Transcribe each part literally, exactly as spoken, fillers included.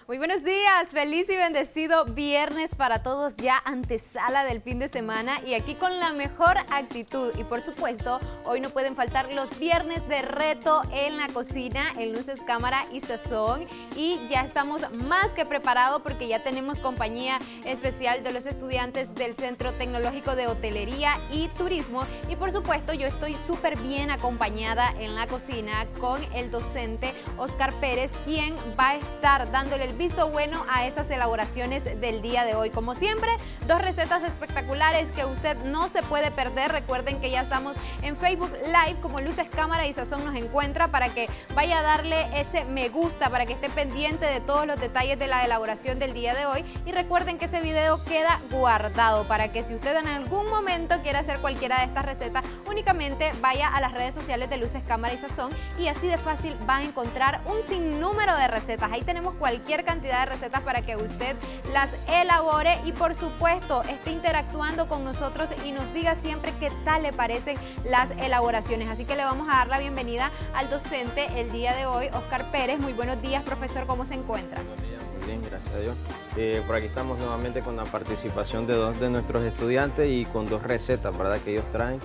Muy buenos días, feliz y bendecido viernes para todos, ya antesala del fin de semana y aquí con la mejor actitud. Y por supuesto, hoy no pueden faltar los viernes de reto en la cocina, en Luces, Cámara y Sazón. Y ya estamos más que preparados porque ya tenemos compañía especial de los estudiantes del Centro Tecnológico de Hotelería y Turismo. Y por supuesto, yo estoy súper bien acompañada en la cocina con el docente Oscar Pérez, quien va a estar dándole el visto bueno a esas elaboraciones del día de hoy. Como siempre, dos recetas espectaculares que usted no se puede perder. Recuerden que ya estamos en Facebook Live como Luces, Cámara y Sazón nos encuentra para que vaya a darle ese me gusta, para que esté pendiente de todos los detalles de la elaboración del día de hoy. Y recuerden que ese video queda guardado para que si usted en algún momento quiere hacer cualquiera de estas recetas, únicamente vaya a las redes sociales de Luces, Cámara y Sazón y así de fácil va a encontrar un sinnúmero de recetas. Ahí tenemos cualquier cantidad de recetas para que usted las elabore y por supuesto esté interactuando con nosotros y nos diga siempre qué tal le parecen las elaboraciones. Así que le vamos a dar la bienvenida al docente el día de hoy, Oscar Pérez. Muy buenos días, profesor, ¿cómo se encuentra? Buenos días, muy bien, gracias a Dios. Eh, por aquí estamos nuevamente con la participación de dos de nuestros estudiantes y con dos recetas, ¿verdad?, que ellos traen.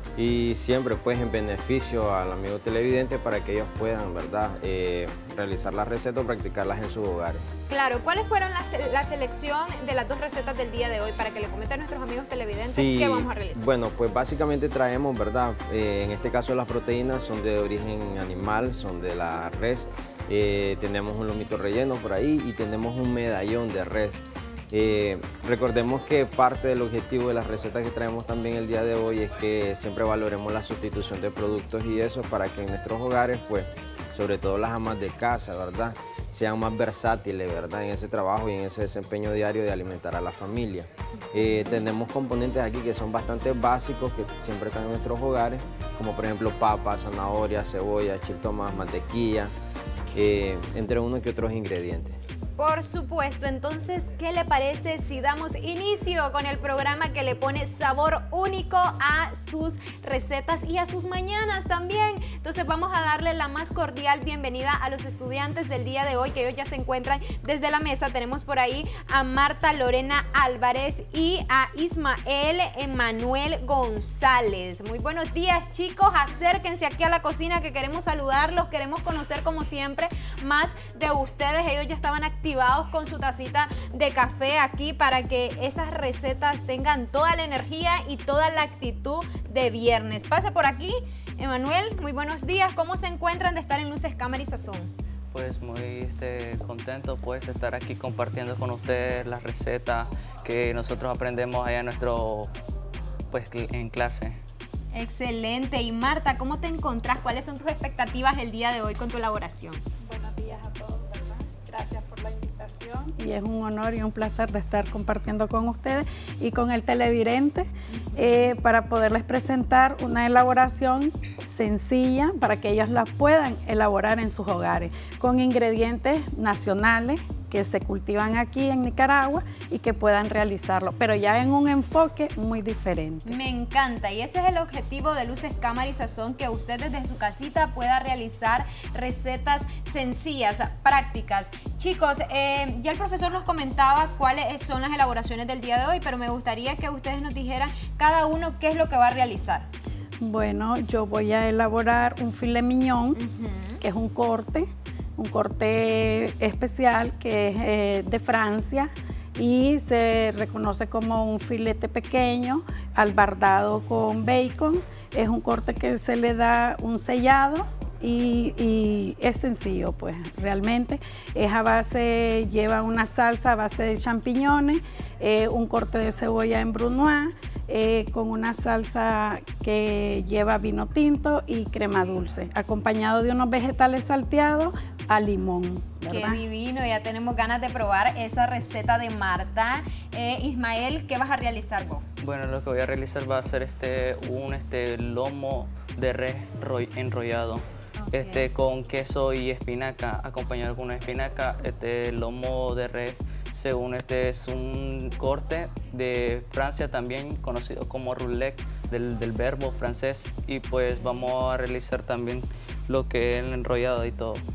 Y siempre pues en beneficio al amigo televidente para que ellos puedan, ¿verdad?, eh, realizar las recetas o practicarlas en sus hogares. Claro, ¿cuáles fueron las, la selección de las dos recetas del día de hoy para que le comenten a nuestros amigos televidentes sí, qué vamos a realizar? Bueno, pues básicamente traemos, ¿verdad?, eh, en este caso las proteínas son de origen animal, son de la res, eh, tenemos un lomito relleno por ahí y tenemos un medallón de res. Eh, recordemos que parte del objetivo de las recetas que traemos también el día de hoy es que siempre valoremos la sustitución de productos y eso para que en nuestros hogares, pues, sobre todo las amas de casa, ¿verdad?, sean más versátiles, ¿verdad?, en ese trabajo y en ese desempeño diario de alimentar a la familia. Eh, tenemos componentes aquí que son bastante básicos, que siempre están en nuestros hogares, como por ejemplo papas, zanahorias, cebolla, chiltomas, mantequilla, eh, entre unos que otros ingredientes. Por supuesto, entonces, ¿qué le parece si damos inicio con el programa que le pone sabor único a sus recetas y a sus mañanas también? Entonces vamos a darle la más cordial bienvenida a los estudiantes del día de hoy, que ellos ya se encuentran desde la mesa. Tenemos por ahí a Marta Lorena Álvarez y a Ismael Emanuel González. Muy buenos días, chicos, acérquense aquí a la cocina que queremos saludarlos, queremos conocer como siempre más de ustedes. Ellos ya estaban activos activados con su tacita de café aquí para que esas recetas tengan toda la energía y toda la actitud de viernes. Pase por aquí, Emanuel, muy buenos días. ¿Cómo se encuentran de estar en Luces, Cámara y Sazón? Pues muy este, contento pues estar aquí compartiendo con ustedes las recetas que nosotros aprendemos allá en nuestro, pues, en clase. Excelente. Y Marta, ¿cómo te encontrás? ¿Cuáles son tus expectativas el día de hoy con tu elaboración? Buenos días a todos, ¿verdad? Gracias por la invitación y es un honor y un placer de estar compartiendo con ustedes y con el televidente eh, para poderles presentar una elaboración sencilla para que ellos la puedan elaborar en sus hogares con ingredientes nacionales que se cultivan aquí en Nicaragua y que puedan realizarlo, pero ya en un enfoque muy diferente. Me encanta y ese es el objetivo de Luces, Cámara y Sazón, que usted desde su casita pueda realizar recetas sencillas, prácticas. Chicos, eh, ya el profesor nos comentaba cuáles son las elaboraciones del día de hoy, pero me gustaría que ustedes nos dijeran cada uno qué es lo que va a realizar. Bueno, yo voy a elaborar un filet mignon, uh-huh. que es un corte, un corte especial que es eh, de Francia y se reconoce como un filete pequeño albardado con bacon. Es un corte que se le da un sellado y, y es sencillo, pues realmente es a base, lleva una salsa a base de champiñones, eh, un corte de cebolla en brunoise, Eh, con una salsa que lleva vino tinto y crema dulce, acompañado de unos vegetales salteados a limón, ¿verdad? Qué divino, ya tenemos ganas de probar esa receta de Marta. Eh, Ismael, ¿qué vas a realizar vos? Bueno, lo que voy a realizar va a ser este, un este, lomo de res enrollado. Okay. Este, con queso y espinaca, acompañado con una espinaca, este lomo de res. Según este es un corte de Francia también conocido como roulette del, del verbo francés y pues vamos a realizar también lo que es el enrollado y todo.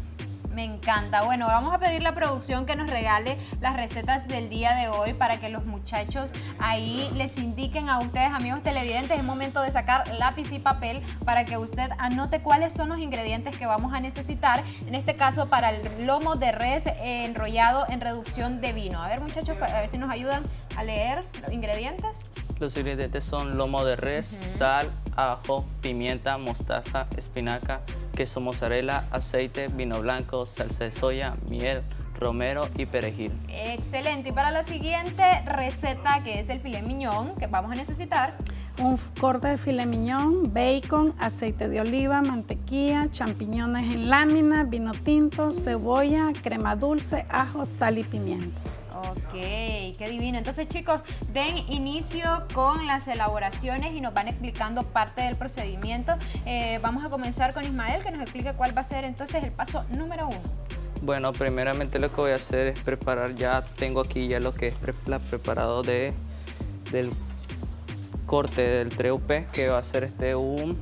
Me encanta. Bueno, vamos a pedir a la producción que nos regale las recetas del día de hoy para que los muchachos ahí les indiquen a ustedes, amigos televidentes. Es momento de sacar lápiz y papel para que usted anote cuáles son los ingredientes que vamos a necesitar. En este caso, para el lomo de res enrollado en reducción de vino. A ver, muchachos, a ver si nos ayudan a leer los ingredientes. Los ingredientes son lomo de res, uh-huh. sal, ajo, pimienta, mostaza, espinaca, queso mozzarella, aceite, vino blanco, salsa de soya, miel, romero y perejil. Excelente. Y para la siguiente receta, que es el filet mignon, que vamos a necesitar. Un corte de filet mignon, bacon, aceite de oliva, mantequilla, champiñones en lámina, vino tinto, cebolla, crema dulce, ajo, sal y pimienta. Ok, qué divino. Entonces, chicos, den inicio con las elaboraciones y nos van explicando parte del procedimiento. Eh, vamos a comenzar con Ismael, que nos explique cuál va a ser entonces el paso número uno. Bueno, primeramente lo que voy a hacer es preparar, ya tengo aquí ya lo que es pre la preparado de, del corte del tres U P, que va a ser este un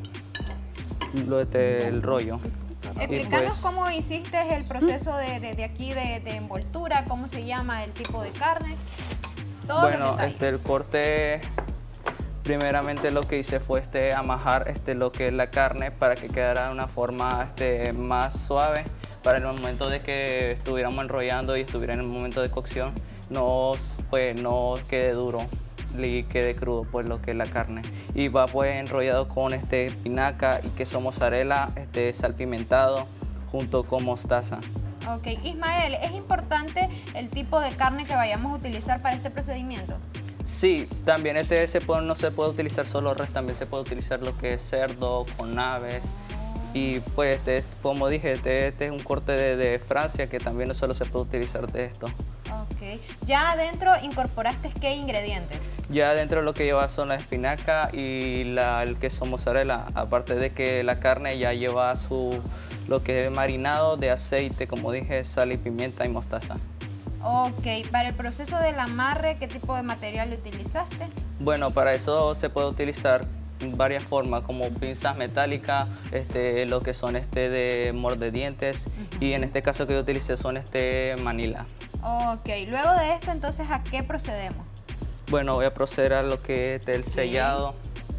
lo de, el rollo. Explícanos pues, cómo hiciste el proceso de, de, de aquí de, de envoltura, cómo se llama el tipo de carne, todo bueno, lo que este, el corte, primeramente lo que hice fue este, amajar este, lo que es la carne para que quedara de una forma este, más suave, para el momento de que estuviéramos enrollando y estuviera en el momento de cocción, no, pues, no quede duro y quede crudo pues lo que es la carne. Y va pues enrollado con este espinaca y queso mozzarella este salpimentado junto con mostaza. Ok, Ismael, ¿es importante el tipo de carne que vayamos a utilizar para este procedimiento? Sí, también este se puede, no se puede utilizar solo res, también se puede utilizar lo que es cerdo con aves. Y pues este, como dije, este, este es un corte de, de Francia que también no solo se puede utilizar de esto. Ok. ¿Ya adentro incorporaste qué ingredientes? Ya adentro lo que lleva son la espinaca y la, el queso mozzarella, aparte de que la carne ya lleva su lo que es marinado de aceite, como dije, sal y pimienta y mostaza. Ok, para el proceso del amarre, ¿qué tipo de material utilizaste? Bueno, para eso se puede utilizar varias formas, como pinzas metálicas, este, lo que son este de mordedientes, uh-huh. y en este caso que yo utilicé son este manila. Ok, luego de esto entonces, ¿a qué procedemos? Bueno, voy a proceder a lo que es el sellado.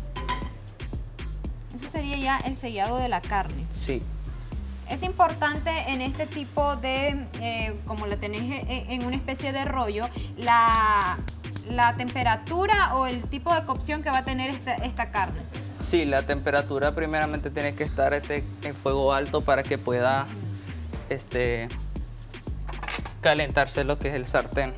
Eso sería ya el sellado de la carne. Sí. Es importante en este tipo de, eh, como la tenés en, en una especie de rollo, la, la temperatura o el tipo de cocción que va a tener esta, esta carne. Sí, la temperatura primeramente tiene que estar este, en fuego alto para que pueda este, calentarse lo que es el sartén.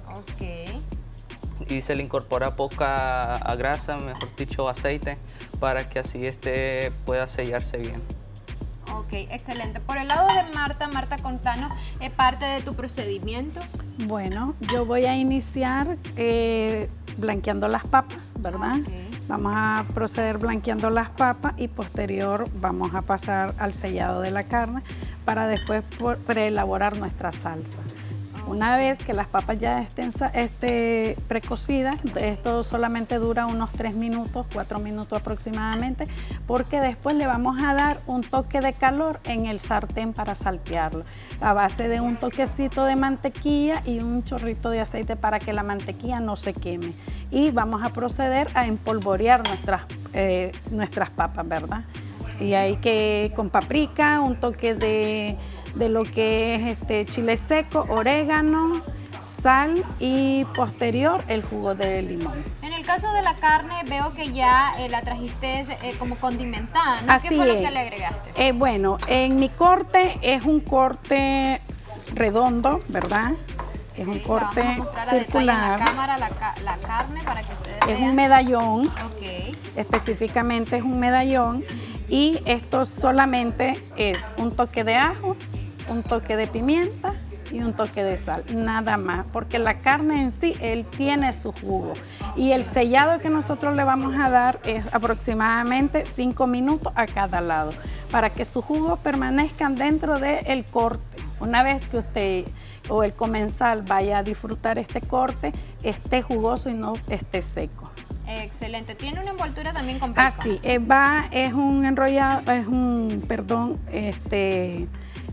Ok. Y se le incorpora poca a grasa, mejor dicho aceite, para que así este pueda sellarse bien. Ok, excelente. Por el lado de Marta, Marta, contanos eh, parte de tu procedimiento. Bueno, yo voy a iniciar eh, blanqueando las papas, ¿verdad? Okay. Vamos a proceder blanqueando las papas y posterior vamos a pasar al sellado de la carne para después preelaborar nuestra salsa. Una vez que las papas ya estén este, precocidas, esto solamente dura unos tres minutos, cuatro minutos aproximadamente, porque después le vamos a dar un toque de calor en el sartén para saltearlo, a base de un toquecito de mantequilla y un chorrito de aceite para que la mantequilla no se queme. Y vamos a proceder a empolvorear nuestras, eh, nuestras papas, ¿verdad? Y hay que con paprika, un toque de, de lo que es este chile seco, orégano, sal y posterior el jugo de limón. En el caso de la carne veo que ya eh, la trajiste eh, como condimentada, ¿no? Así ¿Qué fue es. lo que le agregaste? Eh, bueno, en mi corte es un corte redondo, ¿verdad? Es un corte vamos a circular. En la cámara la, la carne para que ustedes es vean. un medallón. Okay. Específicamente es un medallón. Y esto solamente es un toque de ajo, un toque de pimienta y un toque de sal, nada más, porque la carne en sí, él tiene su jugo. Y el sellado que nosotros le vamos a dar es aproximadamente cinco minutos a cada lado, para que sus jugos permanezcan dentro del corte. Una vez que usted o el comensal vaya a disfrutar este corte, esté jugoso y no esté seco. Excelente. Tiene una envoltura también con bacon. Ah, sí, eh, va, es un enrollado, es un, perdón, este,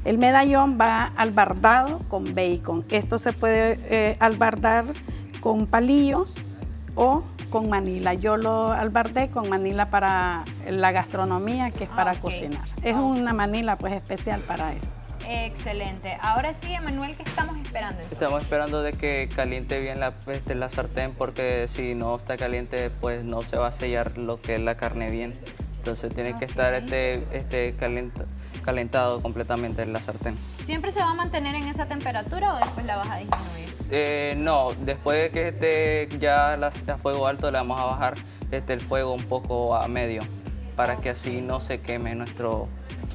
El medallón va albardado con bacon. Esto se puede eh, albardar con palillos o con manila. Yo lo albardé con manila para la gastronomía, que es para Ah, ok. cocinar. Es Ok. una manila pues especial para eso. Excelente. Ahora sí, Emanuel, ¿qué estamos esperando entonces? Estamos esperando de que caliente bien la, este, la sartén, porque si no está caliente, pues no se va a sellar lo que es la carne bien. Entonces tiene que estar Ok. este, este calenta- calentado completamente en la sartén. ¿Siempre se va a mantener en esa temperatura o después la vas a disminuir? Eh, no, después de que esté ya la- a fuego alto, le vamos a bajar este, el fuego un poco a medio, para que así no se queme nuestro...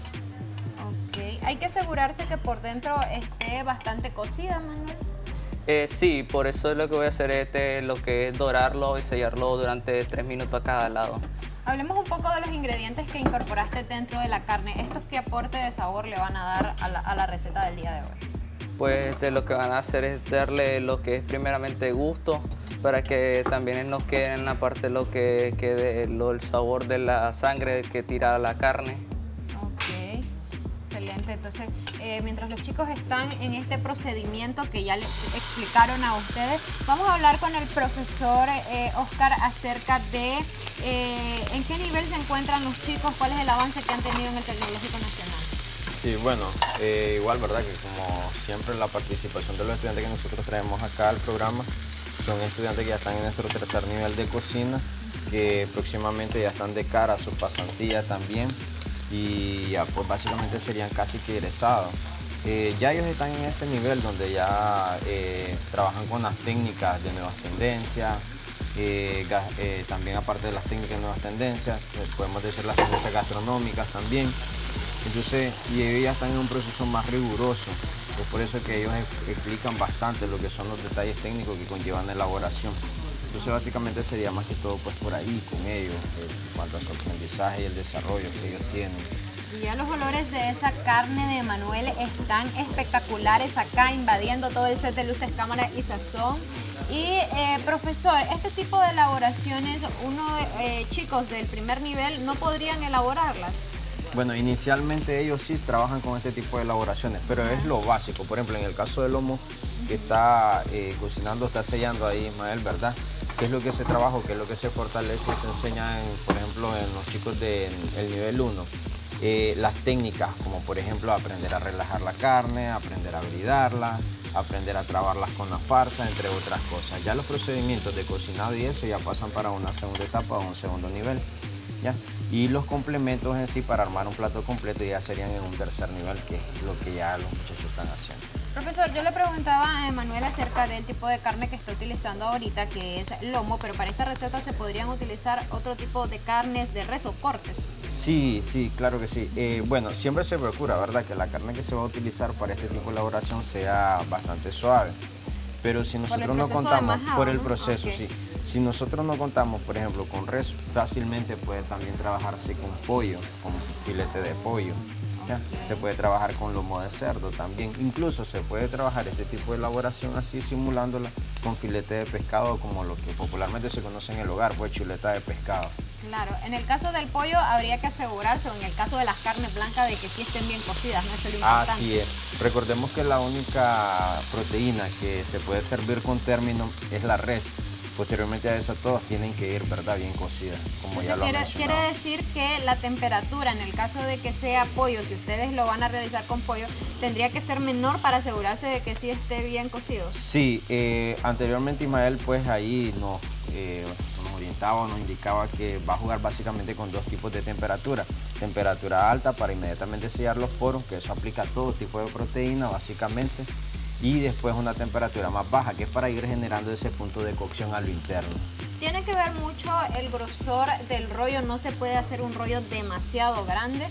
Ok. Hay que asegurarse que por dentro esté bastante cocida, Manuel. Eh, sí, por eso es lo que voy a hacer, este, lo que es dorarlo y sellarlo durante tres minutos a cada lado. Hablemos un poco de los ingredientes que incorporaste dentro de la carne. ¿Estos qué aporte de sabor le van a dar a la, a la receta del día de hoy? Pues este, lo que van a hacer es darle lo que es primeramente gusto, para que también nos quede en la parte lo que quede lo, el sabor de la sangre que tira la carne. Ok, excelente. Entonces, eh, mientras los chicos están en este procedimiento que ya les explicaron a ustedes, vamos a hablar con el profesor eh, Oscar acerca de eh, en qué nivel se encuentran los chicos, cuál es el avance que han tenido en el Tecnológico Nacional. Sí, bueno, eh, igual, ¿verdad? Que como siempre la participación de los estudiantes que nosotros traemos acá al programa son estudiantes que ya están en nuestro tercer nivel de cocina, que próximamente ya están de cara a su pasantía también y ya pues básicamente serían casi que egresados. Eh, ya ellos están en ese nivel donde ya eh, trabajan con las técnicas de nuevas tendencias, eh, ga- eh, también aparte de las técnicas de nuevas tendencias, eh, podemos decir las tendencias gastronómicas también. Entonces, y ellos ya están en un proceso más riguroso. Es por eso que ellos ex- explican bastante lo que son los detalles técnicos que conllevan la elaboración. Entonces, básicamente sería más que todo pues por ahí con ellos, eh, en cuanto a su aprendizaje y el desarrollo que ellos tienen. Y ya los olores de esa carne de Manuel están espectaculares acá, invadiendo todo el set de luces, cámara y sazón. Y eh, profesor, este tipo de elaboraciones, uno de, eh, chicos del primer nivel no podrían elaborarlas. Bueno, inicialmente ellos sí trabajan con este tipo de elaboraciones, pero es lo básico. Por ejemplo, en el caso del lomo que está eh, cocinando, está sellando ahí Ismael, ¿verdad? ¿Qué es lo que se trabaja? ¿Qué es lo que se fortalece y se enseña, en, por ejemplo, en los chicos del nivel uno? Eh, las técnicas, como por ejemplo aprender a relajar la carne, aprender a bridarla, aprender a trabarlas con la farsa, entre otras cosas. Ya los procedimientos de cocinado y eso ya pasan para una segunda etapa o un segundo nivel. ¿Ya? Y los complementos en sí para armar un plato completo ya serían en un tercer nivel, que es lo que ya los muchachos están haciendo. Profesor, yo le preguntaba a Emanuel acerca del tipo de carne que está utilizando ahorita, que es lomo, pero para esta receta se podrían utilizar otro tipo de carnes de res o cortes. Sí, sí, claro que sí. Eh, bueno, siempre se procura, ¿verdad?, que la carne que se va a utilizar para este tipo de elaboración sea bastante suave. Pero si nosotros no proceso de contamos majado, por el ¿no? proceso, Ok. sí. Si nosotros no contamos, por ejemplo, con res, fácilmente puede también trabajarse con pollo, con filete de pollo. ¿Ya? Se puede trabajar con lomo de cerdo también. Incluso se puede trabajar este tipo de elaboración así, simulándola con filete de pescado, como lo que popularmente se conoce en el hogar, pues chuleta de pescado. Claro, en el caso del pollo habría que asegurarse, o en el caso de las carnes blancas, de que sí estén bien cocidas, ¿no? Eso es lo importante. Así es. Recordemos que la única proteína que se puede servir con término es la res. Posteriormente a eso todas tienen que ir, ¿verdad?, bien cocidas, como ya Entonces, lo han quiere, mencionado. quiere decir que la temperatura, en el caso de que sea pollo, si ustedes lo van a realizar con pollo, tendría que ser menor para asegurarse de que sí esté bien cocido. Sí, eh, anteriormente Ismael pues ahí nos, eh, nos orientaba, nos indicaba que va a jugar básicamente con dos tipos de temperatura. Temperatura alta para inmediatamente sellar los poros, que eso aplica a todo tipo de proteína básicamente. Y después una temperatura más baja, que es para ir generando ese punto de cocción a lo interno. Tiene que ver mucho el grosor del rollo, no se puede hacer un rollo demasiado grande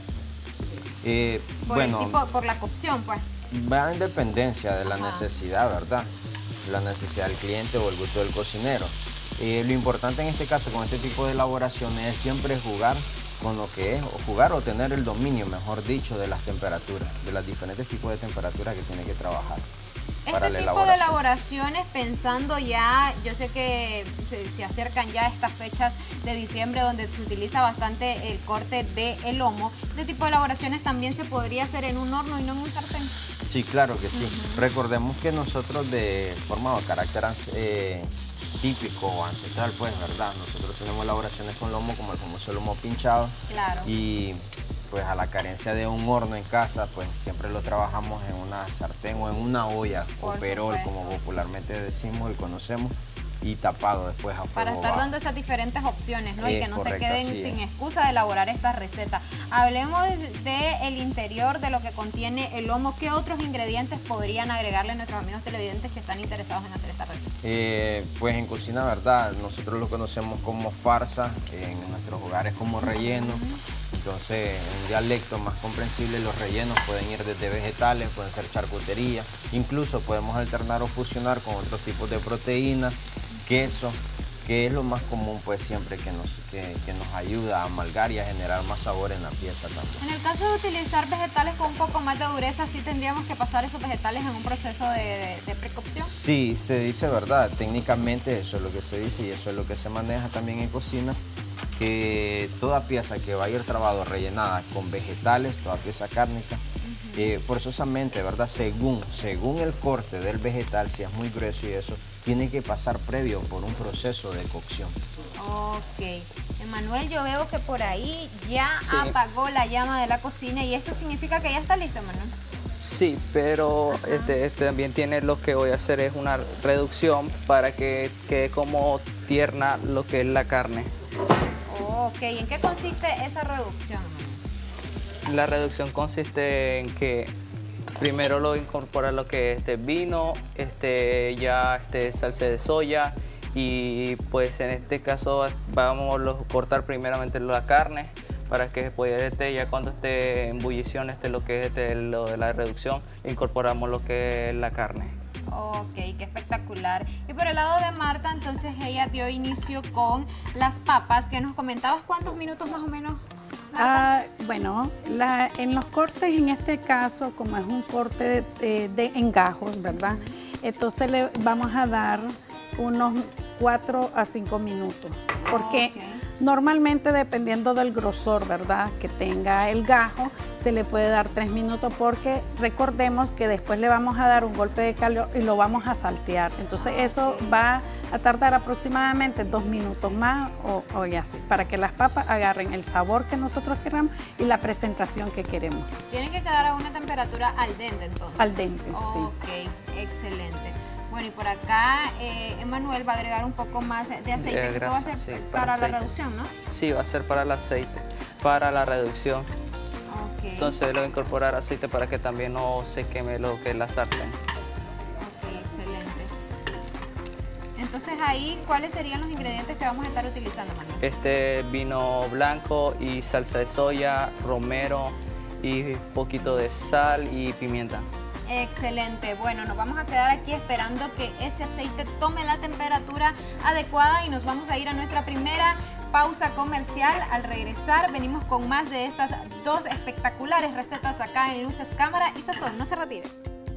Eh, por, bueno, el tipo, por la cocción, pues. va en dependencia de la Ajá. necesidad, ¿verdad? La necesidad del cliente o el gusto del cocinero. Eh, lo importante en este caso con este tipo de elaboraciones es siempre jugar con lo que es, o jugar o tener el dominio, mejor dicho, de las temperaturas, de los diferentes tipos de temperaturas que tiene que trabajar. para Este la tipo de elaboración. elaboraciones, pensando ya, yo sé que se, se acercan ya estas fechas de diciembre donde se utiliza bastante el corte del lomo, este tipo de elaboraciones también se podría hacer en un horno y no en un sartén. Sí, claro que sí. Uh-huh. Recordemos que nosotros de forma o carácter eh, típico o ancestral, pues, ¿verdad? Nosotros tenemos elaboraciones con lomo como el famoso lomo pinchado. Claro. Y pues a la carencia de un horno en casa, pues siempre lo trabajamos en una sartén o en una olla o perol, como popularmente decimos y conocemos, y tapado después a fuego para estar bajo. dando esas diferentes opciones, ¿no? Es y que no correcto, se queden sin es. excusa de elaborar esta receta. Hablemos del interior, de lo que contiene el lomo. ¿Qué otros ingredientes podrían agregarle a nuestros amigos televidentes que están interesados en hacer esta receta? Eh, pues en cocina, ¿verdad? Nosotros lo conocemos como farsa, en nuestros hogares como relleno. Uh-huh. Entonces, en un dialecto más comprensible, los rellenos pueden ir desde vegetales, pueden ser charcutería, incluso podemos alternar o fusionar con otros tipos de proteínas, queso, que es lo más común pues siempre que nos, que, que nos ayuda a amalgar y a generar más sabor en la pieza también. En el caso de utilizar vegetales con un poco más de dureza, ¿sí tendríamos que pasar esos vegetales en un proceso de, de, de precocción? Sí, se dice, ¿verdad? Técnicamente eso es lo que se dice y eso es lo que se maneja también en cocina, que toda pieza que va a ir trabada o rellenada con vegetales, toda pieza cárnica, uh-huh. eh, forzosamente, ¿verdad? Según, según el corte del vegetal, si es muy grueso y eso, tiene que pasar previo por un proceso de cocción. Ok. Emanuel, yo veo que por ahí ya sí. apagó la llama de la cocina y eso significa que ya está listo, Emanuel. Sí, pero este, este también tiene lo que voy a hacer es una reducción para que quede como tierna lo que es la carne. Ok, ¿en qué consiste esa reducción? La reducción consiste en que primero lo incorpora lo que es este vino, este, ya este, salsa de soya y pues en este caso vamos a cortar primeramente la carne para que pueda este, ya cuando esté en ebullición este, lo que es este, lo de la reducción, incorporamos lo que es la carne. Ok, qué espectacular. Y por el lado de Marta, entonces ella dio inicio con las papas, que nos comentabas cuántos minutos más o menos. Ah, bueno, la, en los cortes en este caso, como es un corte de, de, de engajos, ¿verdad? Entonces le vamos a dar unos cuatro a cinco minutos, porque okay. Normalmente dependiendo del grosor, ¿verdad?, que tenga el gajo, se le puede dar tres minutos porque recordemos que después le vamos a dar un golpe de calor y lo vamos a saltear. Entonces eso va a tardar aproximadamente dos minutos más o, o y así, para que las papas agarren el sabor que nosotros queramos y la presentación que queremos. Tienen que quedar a una temperatura al dente entonces. Al dente, oh, sí. Ok, excelente. Bueno, y por acá eh, Emanuel va a agregar un poco más de aceite. De grasa, ¿Esto va a ser sí, para, para la reducción, no? Sí, va a ser para el aceite, para la reducción. Okay. Entonces le voy a incorporar aceite para que también no se queme lo que es la sartén. Ok, excelente. Entonces ahí, ¿cuáles serían los ingredientes que vamos a estar utilizando, Manuel? Este vino blanco y salsa de soya, romero y un poquito de sal y pimienta. Excelente. Bueno, nos vamos a quedar aquí esperando que ese aceite tome la temperatura adecuada y nos vamos a ir a nuestra primera pausa comercial. Al regresar venimos con más de estas dos espectaculares recetas acá en Luces, Cámara y Sazón. No se retire.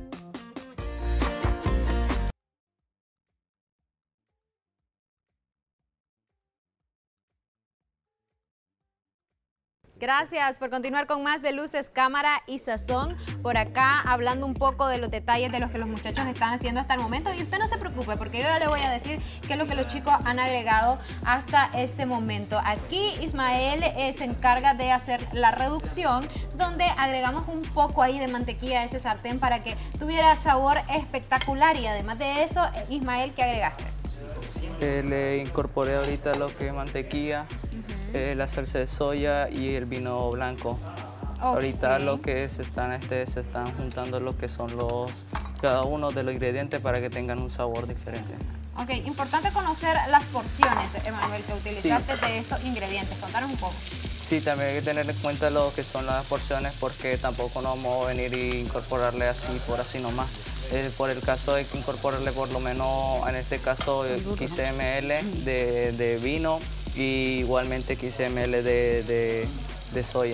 Gracias por continuar con más de Luces, Cámara y Sazón. Por acá hablando un poco de los detalles de los que los muchachos están haciendo hasta el momento. Y usted no se preocupe porque yo ya le voy a decir qué es lo que los chicos han agregado hasta este momento. Aquí Ismael eh, se encarga de hacer la reducción, donde agregamos un poco ahí de mantequilla a ese sartén para que tuviera sabor espectacular. Y además de eso, Ismael, ¿qué agregaste? Eh, le incorporé ahorita lo que es mantequilla. Eh, la salsa de soya y el vino blanco. Okay. Ahorita lo que se están, este, se están juntando lo que son los cada uno de los ingredientes para que tengan un sabor diferente. Ok, importante conocer las porciones, Emanuel, que utilizaste sí. de estos ingredientes. Contanos un poco. Sí, también hay que tener en cuenta lo que son las porciones porque tampoco nos vamos a venir e incorporarle así por así nomás. Eh, por el caso de que incorporarle por lo menos, en este caso, quince mililitros de, de vino y igualmente quince mililitros de, de, de soya.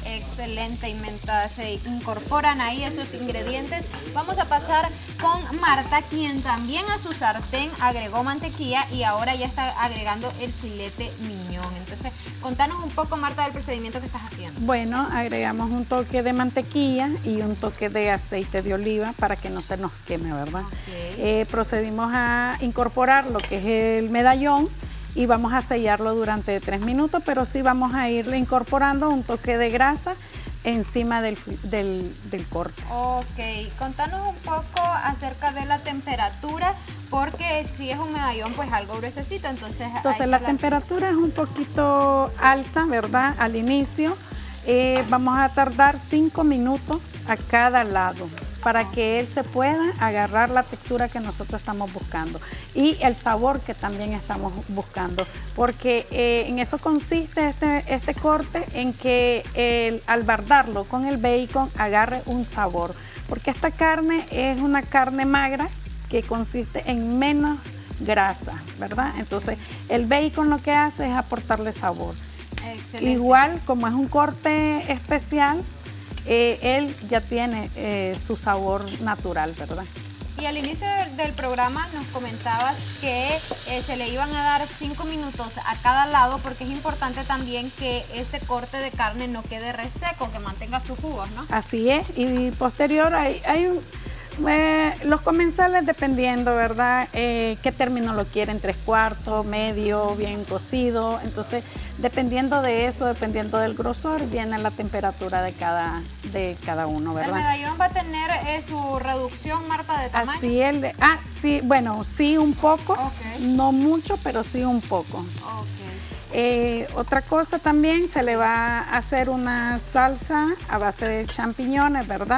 Excelente, y mientras se incorporan ahí esos ingredientes, vamos a pasar con Marta, quien también a su sartén agregó mantequilla y ahora ya está agregando el filete miñón. Entonces, contanos un poco, Marta, del procedimiento que estás haciendo. Bueno, agregamos un toque de mantequilla y un toque de aceite de oliva para que no se nos queme, ¿verdad? Okay. Eh, procedimos a incorporar lo que es el medallón y vamos a sellarlo durante tres minutos, pero sí vamos a irle incorporando un toque de grasa encima del, del, del corte. Ok, contanos un poco acerca de la temperatura, porque si es un medallón, pues algo gruesecito, entonces... Entonces la temperatura es un poquito alta, ¿verdad? Al inicio eh, vamos a tardar cinco minutos a cada lado, para que él se pueda agarrar la textura que nosotros estamos buscando y el sabor que también estamos buscando, porque eh, en eso consiste este, este corte, en que el, al bardarlo con el bacon agarre un sabor, porque esta carne es una carne magra que consiste en menos grasa, ¿verdad? Entonces el bacon lo que hace es aportarle sabor. Excelente. Igual, como es un corte especial, Eh, él ya tiene eh, su sabor natural, ¿verdad? Y al inicio del, del programa nos comentabas que eh, se le iban a dar cinco minutos a cada lado, porque es importante también que este corte de carne no quede reseco, que mantenga sus jugos, ¿no? Así es, y posterior hay, hay un, eh, los comensales, dependiendo, ¿verdad? Eh, qué término lo quieren, tres cuartos, medio, bien cocido. Entonces, dependiendo de eso, dependiendo del grosor, viene la temperatura de cada, de cada uno, ¿verdad? ¿El medallón va a tener eh, su reducción, Marta, de tamaño? Así es, de, ah, sí, bueno, sí un poco, Okay. no mucho, pero sí un poco. Okay. Eh, otra cosa también, se le va a hacer una salsa a base de champiñones, ¿verdad?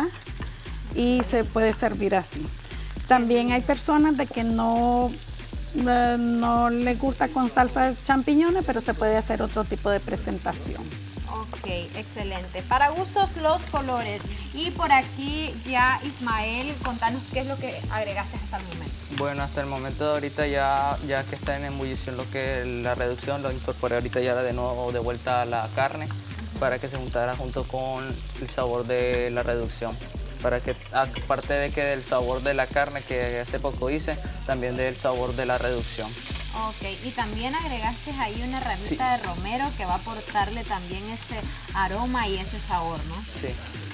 Y se puede servir así. También hay personas de que no, eh, no les gusta con salsa de champiñones, pero se puede hacer otro tipo de presentación. Ok, excelente. Para gustos los colores. Y por aquí ya Ismael, contanos qué es lo que agregaste hasta el momento. Bueno, hasta el momento ahorita ya, ya que está en ebullición lo que es la reducción, lo incorporé ahorita ya de nuevo de vuelta a la carne para que se juntara junto con el sabor de la reducción. Para que, aparte de que del sabor de la carne que hace poco hice, también del sabor de la reducción. Ok, y también agregaste ahí una ramita Sí. de romero que va a aportarle también ese aroma y ese sabor, ¿no? Sí.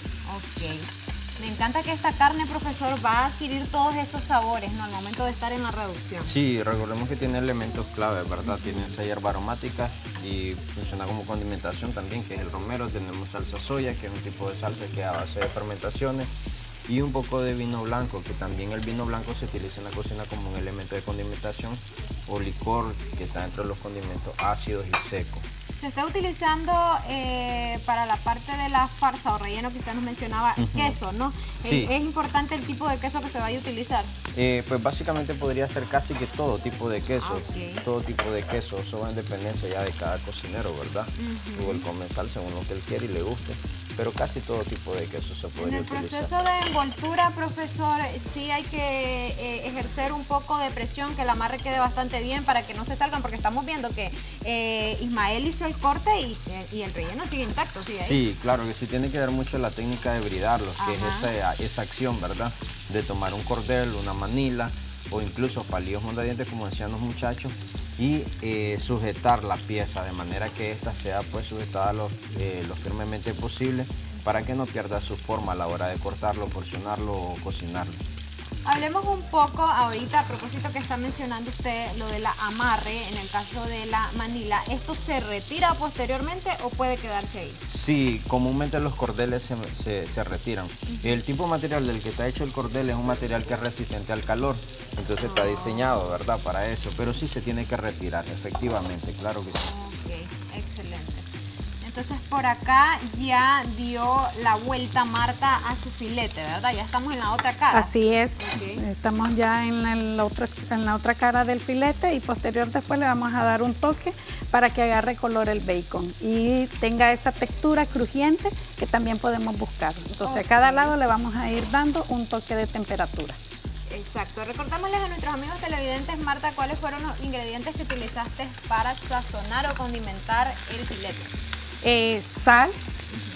Ok. Me encanta que esta carne, profesor, va a adquirir todos esos sabores, ¿no? Al momento de estar en la reducción. Sí, recordemos que tiene elementos clave, ¿verdad? Tiene esa hierba aromática y funciona como condimentación también, que es el romero. Tenemos salsa soya, que es un tipo de salsa que es a base de fermentaciones, y un poco de vino blanco, que también el vino blanco se utiliza en la cocina como un elemento de condimentación, o licor, que está dentro de los condimentos ácidos y secos. Se está utilizando eh, para la parte de la farsa o relleno que usted nos mencionaba, uh-huh. queso, ¿no? Sí. ¿Es, es importante el tipo de queso que se vaya a utilizar? Eh, pues básicamente podría ser casi que todo tipo de queso, Okay. todo tipo de queso, eso va en dependencia ya de cada cocinero, ¿verdad? Uh-huh. O el comensal según lo que él quiere y le guste, pero casi todo tipo de queso se podría utilizar. En el proceso de envoltura, profesor, sí hay que eh, ejercer un poco de presión, que el amarre quede bastante bien para que no se salgan, porque estamos viendo que eh, Ismael hizo el corte y, y el relleno sigue intacto, ¿sí? Ahí. Sí, claro que sí, tiene que ver mucho la técnica de bridarlo, que Ajá. es esa, esa acción, ¿verdad? De tomar un cordel, una manila o incluso palillos mondadientes, como decían los muchachos, y eh, sujetar la pieza de manera que ésta sea pues sujetada lo, eh, lo firmemente posible para que no pierda su forma a la hora de cortarlo, porcionarlo o cocinarlo. Hablemos un poco ahorita, a propósito que está mencionando usted lo de la amarre, en el caso de la manila, ¿esto se retira posteriormente o puede quedarse ahí? Sí, comúnmente los cordeles se, se, se retiran. Uh-huh. El tipo de material del que está hecho el cordel es un material que es resistente al calor, entonces oh. está diseñado, ¿verdad?, para eso, pero sí se tiene que retirar, efectivamente, claro que sí. Ok, excelente. Entonces por acá ya dio la vuelta Marta a su filete, ¿verdad? Ya estamos en la otra cara. Así es, okay. Estamos ya en la, en, la otra, en la otra cara del filete y posterior después le vamos a dar un toque para que agarre color el bacon y tenga esa textura crujiente que también podemos buscar. Entonces okay. a cada lado le vamos a ir dando un toque de temperatura. Exacto. Recordémosles a nuestros amigos televidentes, Marta, ¿cuáles fueron los ingredientes que utilizaste para sazonar o condimentar el filete? Eh, sal,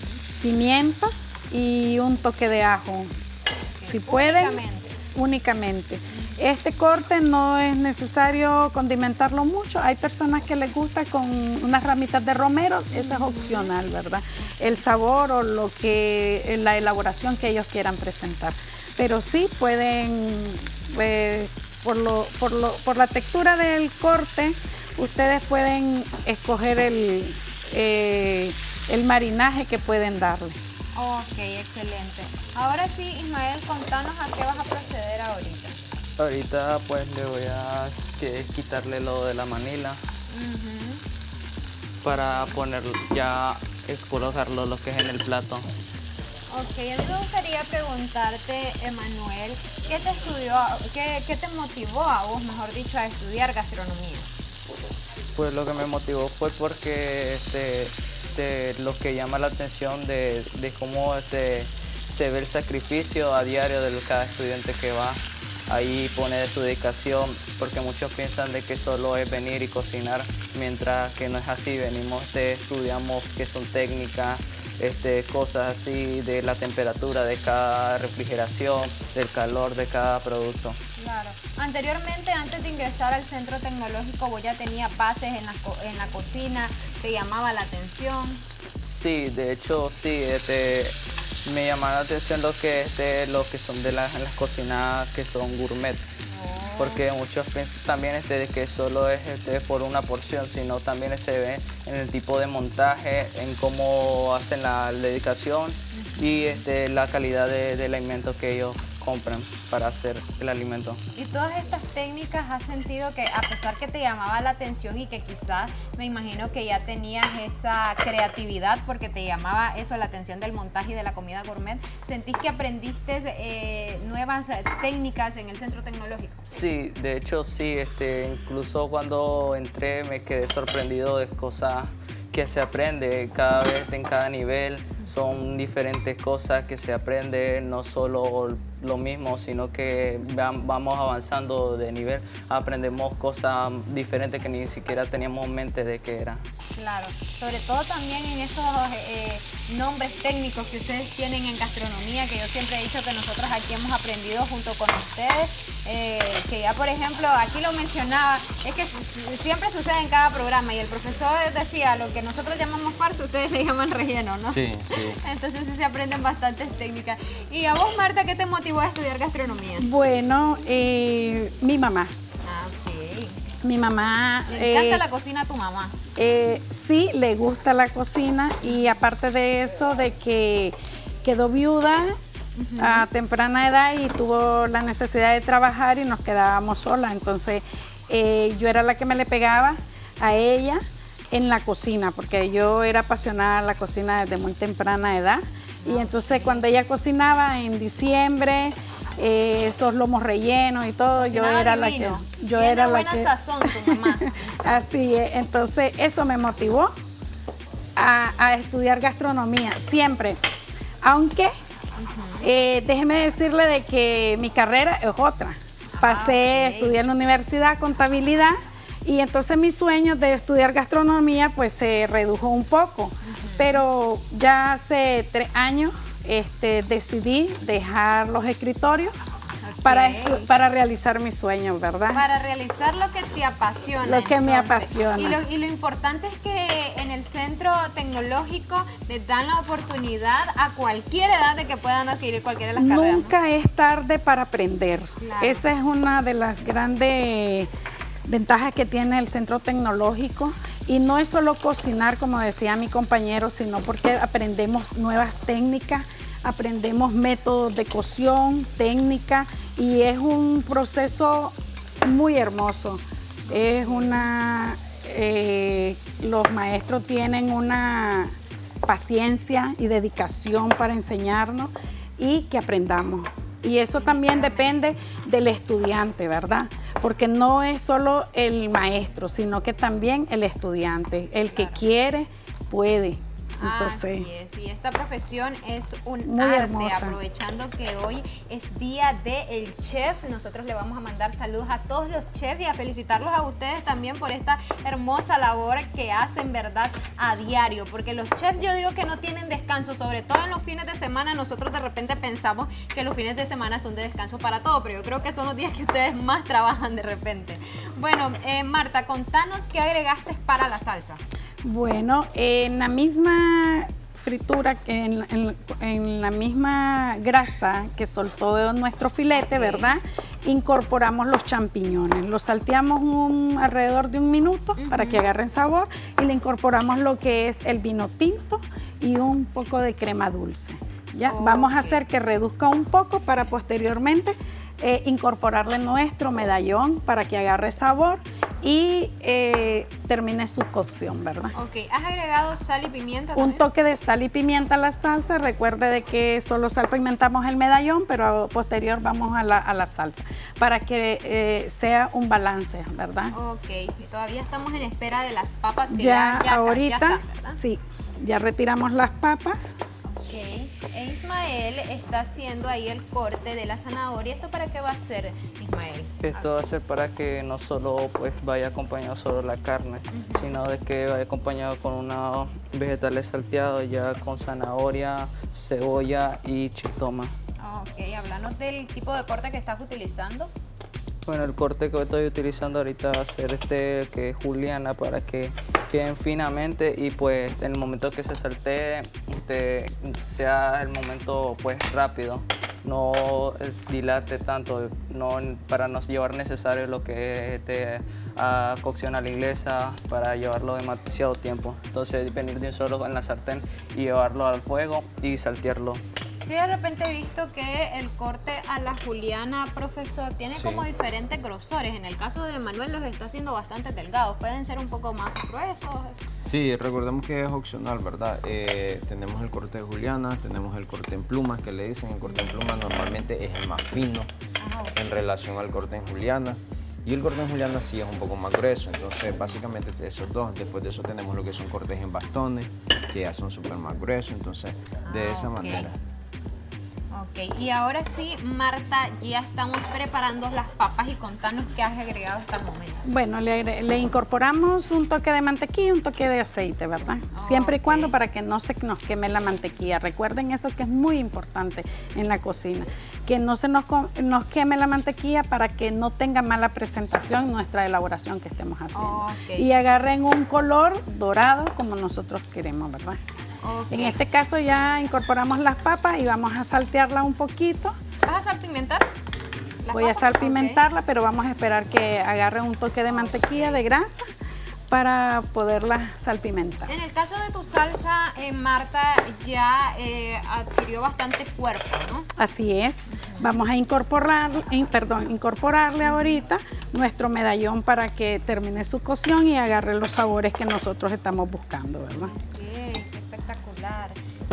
pimienta y un toque de ajo. Si pueden, Únicamente. únicamente. Este corte no es necesario condimentarlo mucho. Hay personas que les gusta con unas ramitas de romero, eso es opcional, ¿verdad? El sabor o lo que, la elaboración que ellos quieran presentar. Pero sí pueden, eh, por, lo, por, lo, por la textura del corte, ustedes pueden escoger el, eh, el marinaje que pueden darle. Ok, excelente. Ahora sí, Ismael, contanos a qué vas a proceder ahorita. Ahorita pues le voy a que, quitarle lo de la manila Uh-huh. para poner ya, eh, colocarlo lo que es en el plato. Ok, a mí me gustaría preguntarte, Emanuel, ¿qué te estudió, qué, qué te motivó a vos, mejor dicho, a estudiar gastronomía? Pues lo que me motivó fue porque este, de lo que llama la atención de, de cómo este, se ve el sacrificio a diario de cada estudiante que va. Ahí pone su dedicación, porque muchos piensan de que solo es venir y cocinar, mientras que no es así. Venimos, este, estudiamos qué son técnicas, este, cosas así de la temperatura de cada refrigeración, del calor de cada producto. Claro. Anteriormente, antes de ingresar al centro tecnológico, vos ya tenías bases en la, co en la cocina, ¿te llamaba la atención? Sí, de hecho sí, este, me llama la atención lo que, este, lo que son de las, las cocinas que son gourmet. Oh. Porque muchos piensan también este, de que solo es este, por una porción, sino también se ve en el tipo de montaje, en cómo hacen la dedicación uh-huh. y este, la calidad de, del alimento que ellos compran para hacer el alimento. Y todas estas técnicas, ¿has sentido que a pesar que te llamaba la atención y que quizás me imagino que ya tenías esa creatividad porque te llamaba eso, la atención del montaje y de la comida gourmet, ¿sentís que aprendiste eh, nuevas técnicas en el centro tecnológico? Sí, de hecho sí, este, incluso cuando entré me quedé sorprendido de cosas que se aprende cada vez en cada nivel. Son diferentes cosas que se aprende, no solo lo mismo, sino que vamos avanzando de nivel, aprendemos cosas diferentes que ni siquiera teníamos en mente de qué era. Claro, sobre todo también en esos eh, nombres técnicos que ustedes tienen en gastronomía, que yo siempre he dicho que nosotros aquí hemos aprendido junto con ustedes, eh, que ya por ejemplo, aquí lo mencionaba, es que siempre sucede en cada programa y el profesor decía, lo que nosotros llamamos farsa, ustedes le llaman relleno, ¿no? Sí, sí. Entonces sí se aprenden bastantes técnicas. ¿Y a vos, Marta, qué te motivó a estudiar gastronomía? Bueno, eh, mi mamá. Ah, ok. Mi mamá... ¿Le encanta eh, la cocina a tu mamá? Eh, sí, le gusta la cocina y aparte de eso, de que quedó viuda uh-huh. a temprana edad y tuvo la necesidad de trabajar y nos quedábamos solas. Entonces, eh, yo era la que me le pegaba a ella en la cocina, porque yo era apasionada de la cocina desde muy temprana edad. Y entonces cuando ella cocinaba en diciembre, eh, esos lomos rellenos y todo, cocinaba yo era divino. la que... Yo Tiene era buena la que, sazón tu mamá. Así es, entonces eso me motivó a, a estudiar gastronomía, siempre. Aunque, uh-huh. eh, déjeme decirle de que mi carrera es otra. Pasé ah, okay. a estudiar en la universidad contabilidad y entonces mis sueños de estudiar gastronomía pues se redujo un poco. Uh-huh. Pero ya hace tres años este, decidí dejar los escritorios okay. para, para realizar mis sueños, ¿verdad? Para realizar lo que te apasiona. Lo que entonces. me apasiona. Y lo, y lo importante es que en el centro tecnológico les dan la oportunidad a cualquier edad de que puedan adquirir cualquiera de las carreras. Nunca ¿no? es tarde para aprender. Claro. Esa es una de las grandes ventajas que tiene el centro tecnológico. Y no es solo cocinar, como decía mi compañero, sino porque aprendemos nuevas técnicas, aprendemos métodos de cocción, técnica, y es un proceso muy hermoso. Es una, eh, los maestros tienen una paciencia y dedicación para enseñarnos y que aprendamos. Y eso también depende del estudiante, ¿verdad? Porque no es solo el maestro, sino que también el estudiante. El que quiere, puede. Entonces, así es, y esta profesión es un muy arte, hermosa. aprovechando que hoy es día del chef, nosotros le vamos a mandar saludos a todos los chefs y a felicitarlos a ustedes también por esta hermosa labor que hacen, ¿verdad?, a diario, porque los chefs yo digo que no tienen descanso, sobre todo en los fines de semana. Nosotros de repente pensamos que los fines de semana son de descanso para todo, pero yo creo que son los días que ustedes más trabajan de repente. Bueno, eh, Marta, contanos qué agregaste para la salsa. Bueno, en la misma fritura, en, en, en la misma grasa que soltó nuestro filete, okay, ¿verdad?, incorporamos los champiñones. Los salteamos un, alrededor de un minuto, uh-huh, para que agarren sabor, y le incorporamos lo que es el vino tinto y un poco de crema dulce. ¿Ya? Okay. Vamos a hacer que reduzca un poco para posteriormente eh, incorporarle nuestro medallón para que agarre sabor y eh, termine su cocción, ¿verdad? Ok, ¿has agregado sal y pimienta también? Un toque de sal y pimienta a la salsa. Recuerde de que solo salpimentamos el medallón, pero posterior vamos a la, a la salsa para que eh, sea un balance, ¿verdad? Ok, y todavía estamos en espera de las papas que ya, ya, ya ahorita, ya están, ¿verdad? Sí, ya retiramos las papas. Ok, e Ismael está haciendo ahí el corte de la zanahoria. ¿Esto para qué va a ser, Ismael? Esto va a ser para que no solo pues vaya acompañado solo la carne, uh-huh, sino de que vaya acompañado con unos vegetales salteados, ya con zanahoria, cebolla y chiltoma. Ok, háblanos del tipo de corte que estás utilizando. Bueno, el corte que estoy utilizando ahorita va a ser este que es juliana, para que queden finamente y pues en el momento que se saltee este, sea el momento pues rápido, no dilate tanto, no, para no llevar necesario lo que es este, a cocción a la inglesa, para llevarlo demasiado tiempo. Entonces venir de un solo en la sartén y llevarlo al fuego y saltearlo. Sí, de repente he visto que el corte a la juliana, profesor, tiene sí, como diferentes grosores. En el caso de Manuel los está haciendo bastante delgados. ¿Pueden ser un poco más gruesos? Sí, recordemos que es opcional, ¿verdad? Eh, tenemos el corte de juliana, tenemos el corte en plumas, que le dicen. El corte en plumas normalmente es el más fino, ah, okay, en relación al corte en juliana. Y el corte en juliana sí es un poco más grueso. Entonces, básicamente esos dos. Después de eso tenemos lo que son cortes en bastones, que ya son súper más gruesos. Entonces, de ah, esa okay, manera. Ok, y ahora sí, Marta, ya estamos preparando las papas y contanos qué has agregado hasta el momento. Bueno, le, le incorporamos un toque de mantequilla y un toque de aceite, ¿verdad? Oh, Siempre okay, y cuando para que no se nos queme la mantequilla. Recuerden eso que es muy importante en la cocina, que no se nos, nos queme la mantequilla para que no tenga mala presentación nuestra elaboración que estemos haciendo. Oh, okay, y agarren un color dorado como nosotros queremos, ¿verdad? Okay. En este caso ya incorporamos las papas y vamos a saltearla un poquito. ¿Vas a salpimentar? Voy papas? a salpimentarla, okay, pero vamos a esperar que agarre un toque de mantequilla, okay, de grasa, para poderla salpimentar. En el caso de tu salsa, eh, Marta, ya eh, adquirió bastante cuerpo, ¿no? Así es. Vamos a incorporar, in, perdón, incorporarle ahorita nuestro medallón para que termine su cocción y agarre los sabores que nosotros estamos buscando, ¿verdad? Espectacular.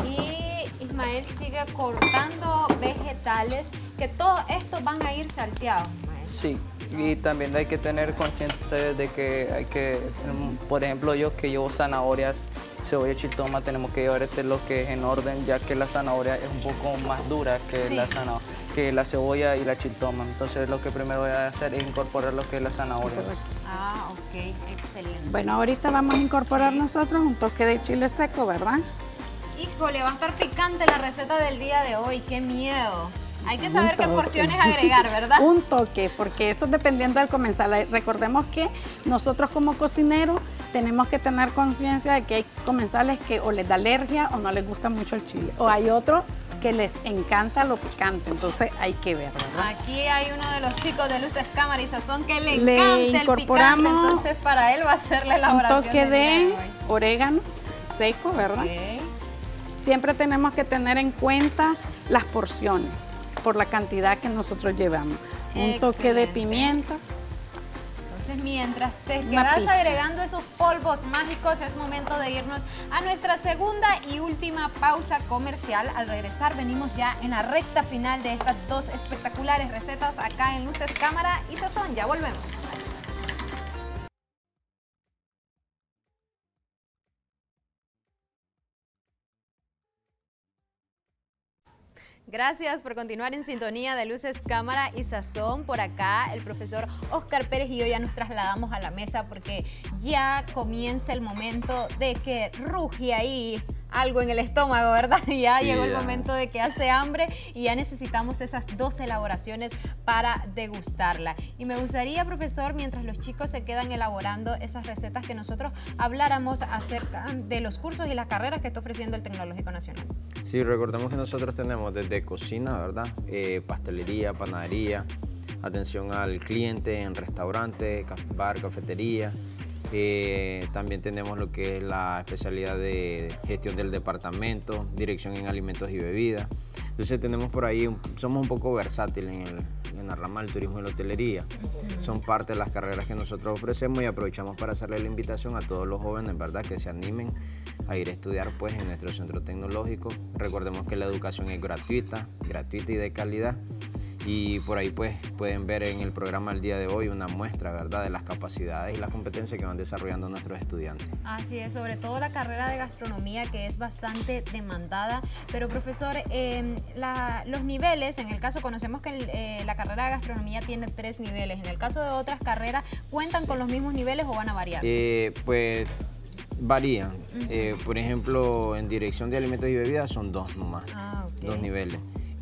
Y Ismael sigue cortando vegetales, que todos estos van a ir salteados, Ismael. Sí, y también hay que tener consciente de que hay que, por ejemplo, yo que llevo zanahorias, cebolla y chiltoma, tenemos que llevar este lo que es en orden, ya que la zanahoria es un poco más dura que, sí, la, que la cebolla y la chiltoma. Entonces lo que primero voy a hacer es incorporar lo que es la zanahoria. Ah, ok, excelente. Bueno, ahorita vamos a incorporar, sí, nosotros un toque de chile seco, ¿verdad? Híjole, va a estar picante la receta del día de hoy, qué miedo. Hay que saber qué porciones agregar, ¿verdad? Un toque, porque eso dependiendo del comensal. Recordemos que nosotros como cocineros tenemos que tener conciencia de que hay comensales que o les da alergia o no les gusta mucho el chile. O hay otros que les encanta lo picante, entonces hay que ver, ¿verdad? Aquí hay uno de los chicos de Luces, Cámara y Sazón que le, le encanta el picante, entonces para él va a ser la elaboración. Un toque de, de orégano seco, ¿verdad? Okay. Siempre tenemos que tener en cuenta las porciones por la cantidad que nosotros llevamos. Un toque de pimienta. Entonces, mientras te quedas agregando esos polvos mágicos, es momento de irnos a nuestra segunda y última pausa comercial. Al regresar, venimos ya en la recta final de estas dos espectaculares recetas acá en Luces, Cámara y Sazón. Ya volvemos. Gracias por continuar en sintonía de Luces, Cámara y Sazón. Por acá el profesor Oscar Pérez y yo ya nos trasladamos a la mesa porque ya comienza el momento de que ruge ahí algo en el estómago, ¿verdad? Ya sí, llegó el ya. momento de que hace hambre y ya necesitamos esas dos elaboraciones para degustarla. Y me gustaría, profesor, mientras los chicos se quedan elaborando esas recetas, que nosotros habláramos acerca de los cursos y las carreras que está ofreciendo el Tecnológico Nacional. Sí, recordemos que nosotros tenemos desde cocina, ¿verdad? Eh, pastelería, panadería, atención al cliente en restaurante, bar, cafetería. Eh, también tenemos lo que es la especialidad de gestión del departamento, dirección en alimentos y bebidas. Entonces tenemos por ahí, un, somos un poco versátiles en, el, en la rama del turismo y la hotelería. Son parte de las carreras que nosotros ofrecemos y aprovechamos para hacerle la invitación a todos los jóvenes, ¿verdad?, que se animen a ir a estudiar pues en nuestro centro tecnológico. Recordemos que la educación es gratuita, gratuita y de calidad. Y por ahí pues pueden ver en el programa del día de hoy una muestra, ¿verdad?, de las capacidades y las competencias que van desarrollando nuestros estudiantes. Así es, sobre todo la carrera de gastronomía, que es bastante demandada. Pero profesor, eh, la, los niveles, en el caso conocemos que el, eh, la carrera de gastronomía tiene tres niveles. En el caso de otras carreras, ¿cuentan sí. con los mismos niveles o van a variar? Eh, pues varían. Uh-huh. eh, por ejemplo, en dirección de alimentos y bebidas son dos nomás, ah, okay. dos niveles.